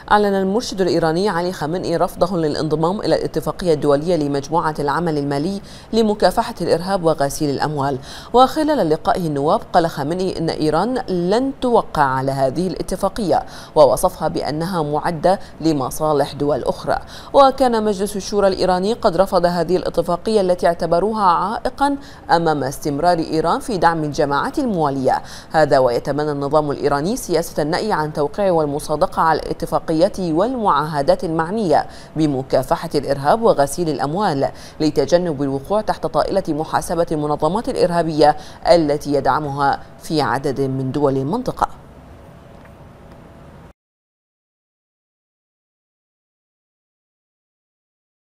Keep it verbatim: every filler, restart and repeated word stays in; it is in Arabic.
أعلن المرشد الإيراني علي خامنئي رفضه للانضمام إلى الاتفاقية الدولية لمجموعة العمل المالي لمكافحة الإرهاب وغسيل الأموال. وخلال لقائه النواب قال خامنئي إن إيران لن توقع على هذه الاتفاقية، ووصفها بأنها معدة لمصالح دول أخرى. وكان مجلس الشورى الإيراني قد رفض هذه الاتفاقية التي اعتبروها عائقا أمام استمرار إيران في دعم الجماعات الموالية. هذا ويتبنى النظام الإيراني سياسة النأي عن توقيع والمصادقة على الاتفاقيات والمعاهدات المعنية بمكافحة الإرهاب وغسيل الأموال، لتجنب الوقوع تحت طائلة محاسبة المنظمات الإرهابية التي يدعمها في عدد من دول المنطقة.